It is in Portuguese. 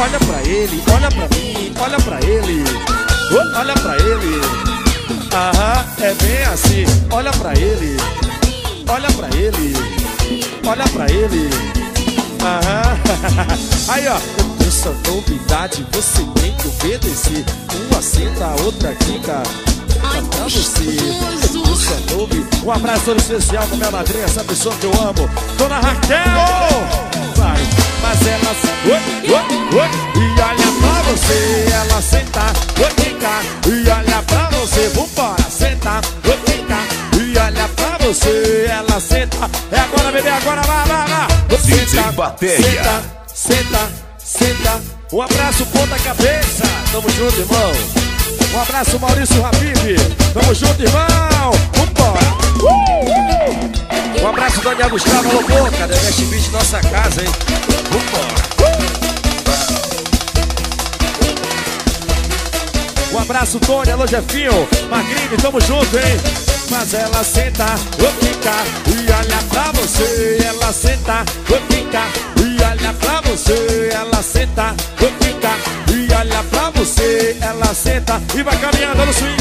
olha pra ele, olha pra mim, olha pra ele. Olha pra ele. Aham, é bem assim. Olha pra ele, olha pra ele, olha pra ele. Aham. Aí ó, essa novidade você tem que obedecer. Uma senta, a outra quica. Pra você, essa novidade. Um abraço todo especial pra minha madrinha, essa pessoa que eu amo, Dona Raquel. Vai, mas ela e olha pra você, ela senta, quica. E olha pra você, vambora, senta, quica. E olha pra você, ela senta. É agora, bebê, agora, vai. DJ Bateria. Senta. Um abraço, ponta cabeça. Tamo junto, irmão. Um abraço, Maurício Habib. Tamo junto, irmão. Vambora. Um abraço, Daniel Gustavo. Alô, boca. Deveste Beach, nossa casa, hein. Vambora. Um abraço, Tony. Alô, Jefinho. Magrinho, tamo junto, hein. Mas ela senta, fica. E olha pra você, ela senta, fica. E olha pra você, ela senta, fica. E olha pra você, ela senta. E vai caminhando no swing.